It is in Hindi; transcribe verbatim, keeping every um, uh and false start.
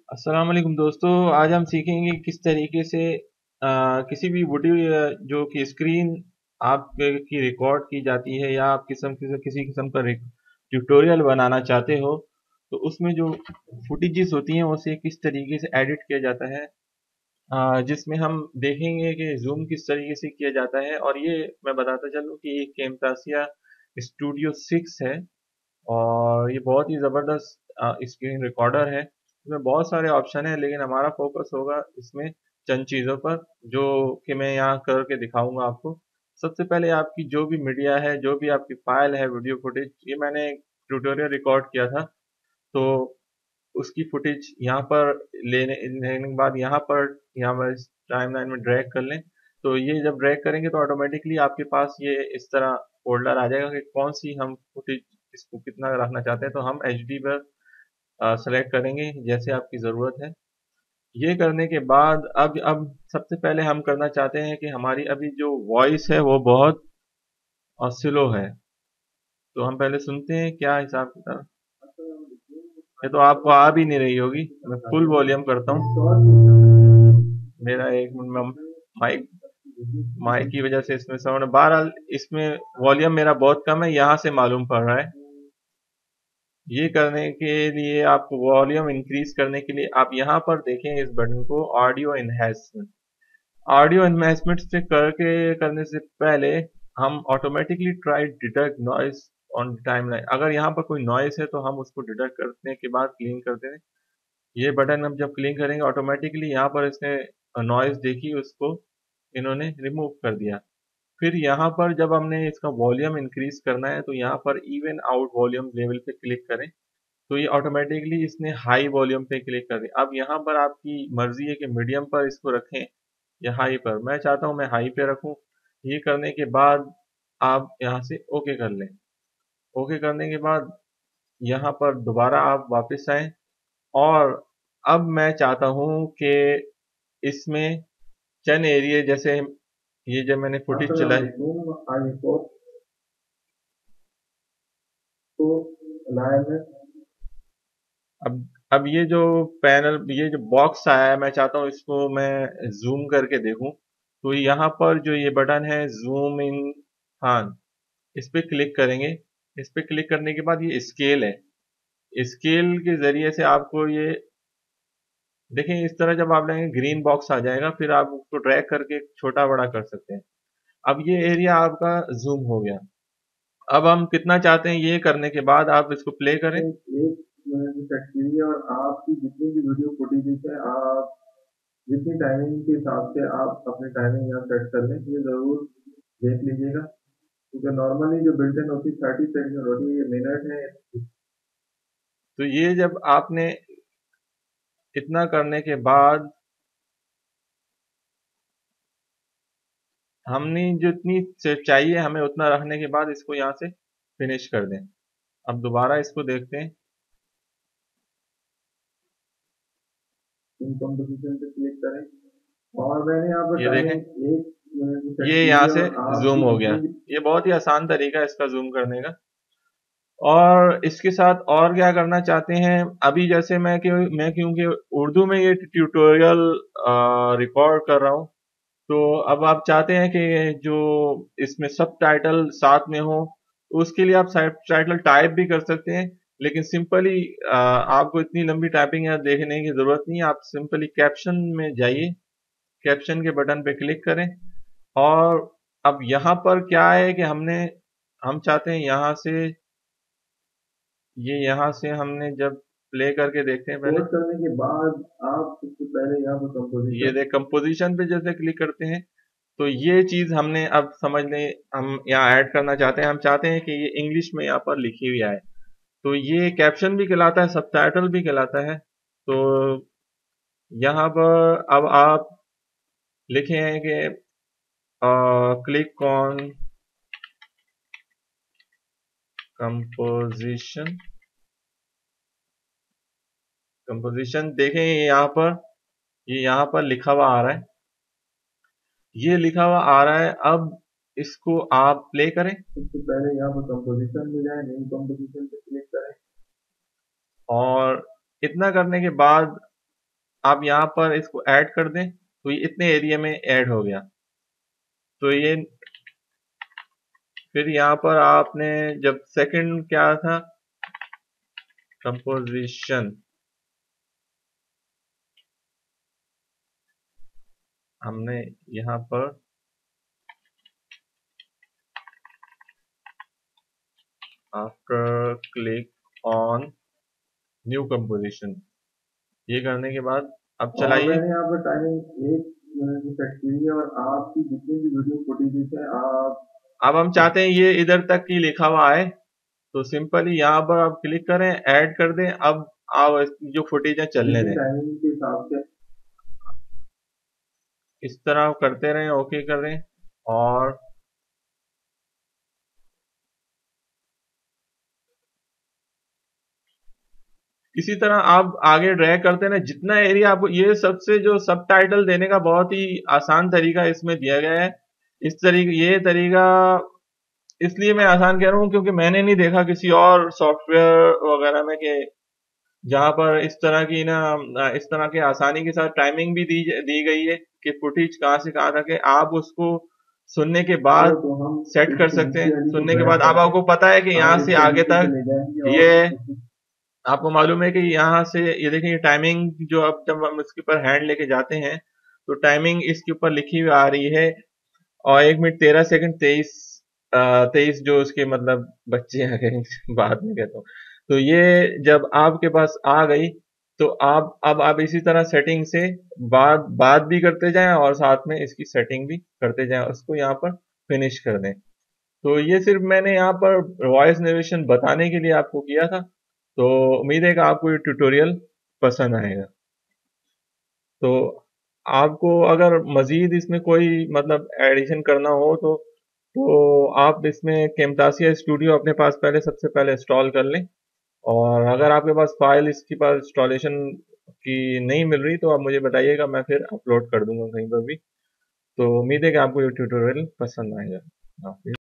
अस्सलाम वालेकुम दोस्तों। आज हम सीखेंगे किस तरीके से आ, किसी भी वीडियो जो कि स्क्रीन आप की रिकॉर्ड की जाती है या आप किस्म किसी किसी किस्म का ट्यूटोरियल बनाना चाहते हो तो उसमें जो फुटेजेस होती हैं उसे किस तरीके से एडिट किया जाता है। आ, जिसमें हम देखेंगे कि जूम किस तरीके से किया जाता है। और ये मैं बताता चलूँ कि ये कैमतासिया स्टूडियो सिक्स है और ये बहुत ही ज़बरदस्त स्क्रीन रिकॉर्डर है। इसमें बहुत सारे ऑप्शन है लेकिन हमारा फोकस होगा इसमें चंद चीज़ों पर जो कि मैं यहाँ करके दिखाऊंगा आपको। सबसे पहले आपकी जो भी मीडिया है, जो भी आपकी फाइल है, वीडियो फुटेज, ये मैंने ट्यूटोरियल रिकॉर्ड किया था तो उसकी फुटेज यहाँ पर लेने लेने के बाद यहाँ पर यहाँ पर टाइमलाइन में ड्रैग कर लें। तो ये जब ड्रैग करेंगे तो ऑटोमेटिकली आपके पास ये इस तरह फोल्डर आ जाएगा कि कौन सी हम फुटेज इसको कितना रखना चाहते हैं। तो हम एच डी पर सेलेक्ट करेंगे जैसे आपकी ज़रूरत है। ये करने के बाद अब अब सबसे पहले हम करना चाहते हैं कि हमारी अभी जो वॉइस है वो बहुत स्लो है। तो हम पहले सुनते हैं क्या हिसाब किताब। ये तो आपको आ भी नहीं रही होगी। मैं फुल वॉल्यूम करता हूँ। मेरा एक मिनट माइक माइक की वजह से इसमें साउंड, बहरहाल इसमें वॉल्यूम मेरा बहुत कम है, यहाँ से मालूम पड़ रहा है। ये करने के लिए आपको वॉल्यूम इंक्रीज करने के लिए आप यहाँ पर देखें इस बटन को, ऑडियो एनहेंसमेंट। ऑडियो एनहेंसमेंट से करके करने से पहले हम automatically try detect noise on timeline. अगर यहाँ पर कोई नॉइस है तो हम उसको डिटेक्ट करने के बाद क्लीन करते हैं। ये बटन हम जब क्लिक करेंगे ऑटोमेटिकली यहाँ पर इसने नॉइज देखी, उसको इन्होंने रिमूव कर दिया। फिर यहाँ पर जब हमने इसका वॉल्यूम इंक्रीज करना है तो यहाँ पर इवन आउट वॉल्यूम लेवल पे क्लिक करें तो ये ऑटोमेटिकली इसने हाई वॉल्यूम पे क्लिक कर दिया। अब यहाँ पर आपकी मर्जी है कि मीडियम पर इसको रखें या हाई पर। मैं चाहता हूँ मैं हाई पे रखूँ। ये करने के बाद आप यहाँ से ओके कर लें। ओके करने के बाद यहाँ पर दोबारा आप वापस आएं और अब मैं चाहता हूँ कि इसमें चंद एरिया, जैसे ये जब मैंने फुटेज चलाई तो अब अब ये जो पैनल, ये जो बॉक्स आया है, मैं चाहता हूँ इसको मैं जूम करके देखूं। तो यहाँ पर जो ये बटन है जूम इन, हाँ, इस पे क्लिक करेंगे। इस पे क्लिक करने के बाद ये स्केल है। स्केल के जरिए से आपको ये देखें, इस तरह जब आप लेंगे ग्रीन बॉक्स आ जाएगा, फिर आप उसको ड्रैग करके छोटा बड़ा कर सकते हैं। अब ये एरिया आपका जूम हो गया। अब हम कितना चाहते हैं ये करने के बाद आप इसको प्ले करें। एक मिनट सेट कीजिए और आपकी जितनी भी वीडियो फुटेज है, आप जितनी टाइमिंग के हिसाब से आप अपनी टाइमिंग यहाँ सेट कर लें, ये जरूर देख लीजिएगा क्योंकि नॉर्मली जो बिल्ट इन होती है थर्टी सेकेंड होती है, ये मिनट है। तो ये जब आपने इतना करने के बाद हमने जितनी चाहिए हमें उतना रखने के बाद इसको यहाँ से फिनिश कर दें। अब दोबारा इसको देखते हैं। इन कंपोजिशन पे क्लिक करें और मैंने यहाँ पर ये देखें, ये यहाँ से जूम हो गया। ये बहुत ही आसान तरीका है इसका जूम करने का। और इसके साथ और क्या करना चाहते हैं, अभी जैसे मैं कि मैं क्योंकि उर्दू में ये ट्यूटोरियल रिकॉर्ड कर रहा हूँ, तो अब आप चाहते हैं कि जो इसमें सब टाइटल साथ में हो, तो उसके लिए आप सब टाइटल टाइप भी कर सकते हैं। लेकिन सिंपली आपको इतनी लंबी टाइपिंग यहाँ देखने की जरूरत नहीं है। आप सिंपली कैप्शन में जाइए, कैप्शन के बटन पे क्लिक करें और अब यहाँ पर क्या है कि हमने हम चाहते हैं यहाँ से, ये यहाँ से हमने जब प्ले करके देखते हैं पहले करने के बाद आप सबसे पहले यहाँ पर कंपोजिशन, ये देख कंपोजिशन पे जैसे क्लिक करते हैं तो ये चीज हमने अब समझ लें, हम यहाँ ऐड करना चाहते हैं। हम चाहते हैं कि ये इंग्लिश में यहाँ पर लिखी हुई आए, तो ये कैप्शन भी कहलाता है, सबटाइटल भी कहलाता है। तो यहाँ पर अब आप लिखे हैं कि क्लिक ऑन कंपोजिशन। कंपोजिशन देखें यहाँ पर, ये यहाँ पर लिखा हुआ आ रहा है, ये लिखा हुआ आ रहा है। अब इसको आप प्ले करें। सबसे पहले यहाँ पर कंपोजिशन में जाए, न्यू कंपोजिशन पे क्लिक करें और इतना करने के बाद आप यहाँ पर इसको ऐड कर दें तो ये इतने एरिया में ऐड हो गया। तो ये फिर यहाँ पर आपने जब सेकंड क्या था, कंपोजिशन, हमने यहाँ पर after click on new composition, ये करने के बाद अब और चलाइए। मैंने यहाँ पर टाइमिंग एक मिनट की सेट की है और आपकी जितनी भी वीडियो फुटेज है आप अब हम चाहते हैं ये इधर तक ही लिखा हुआ आए, तो सिंपली यहाँ पर आप क्लिक करें, ऐड कर दें। अब आप जो फुटेज है चलने जितनी दें, टाइमिंग के हिसाब से इस तरह करते रहें, ओके कर दें। और इसी तरह आप आगे ड्रैग करते हैं, जितना एरिया आपको, ये सबसे जो सब टाइटल देने का बहुत ही आसान तरीका इसमें दिया गया है। इस तरीके ये तरीका इसलिए मैं आसान कह रहा हूँ क्योंकि मैंने नहीं देखा किसी और सॉफ्टवेयर वगैरह में कि जहां पर इस तरह की ना इस तरह के आसानी के साथ टाइमिंग भी दी दी गई है कि फुटेज कहाँ से कहाँ तक है, आप उसको सुनने के चलो बाद तो हम सेट कर इस सकते नीचे हैं। वाली को सुनने के ड्रैग बाद अब करके आपको पता है कि यहाँ हम से इसको आगे नीचे तक चले जाएंगे ये, और आपको मालूम है कि यहाँ से ये देखिए टाइमिंग जो अब जब हम इसके ऊपर हैंड लेके जाते हैं तो टाइमिंग इसके ऊपर लिखी हुई आ रही है, और एक मिनट तेरह सेकंड तेईस तेईस जो उसके मतलब बच्चे आ गए बाद में कहता हूँ। तो ये जब आपके पास आ गई तो आप अब आप इसी तरह सेटिंग से बात बात भी करते जाएं और साथ में इसकी सेटिंग भी करते जाएं, उसको यहाँ पर फिनिश कर दें। तो ये सिर्फ मैंने यहाँ पर वॉइस नरेशन बताने के लिए आपको किया था। तो उम्मीद है कि आपको ये ट्यूटोरियल पसंद आएगा। तो आपको अगर मजीद इसमें कोई मतलब एडिशन करना हो तो तो आप इसमें कैमतासिया स्टूडियो अपने पास पहले सबसे पहले इंस्टॉल कर लें, और अगर आपके पास फाइल इसकी पास इंस्टॉलेशन की नहीं मिल रही तो आप मुझे बताइएगा, मैं फिर अपलोड कर दूंगा कहीं पर भी। तो उम्मीद है कि आपको ये ट्यूटोरियल पसंद आएगा।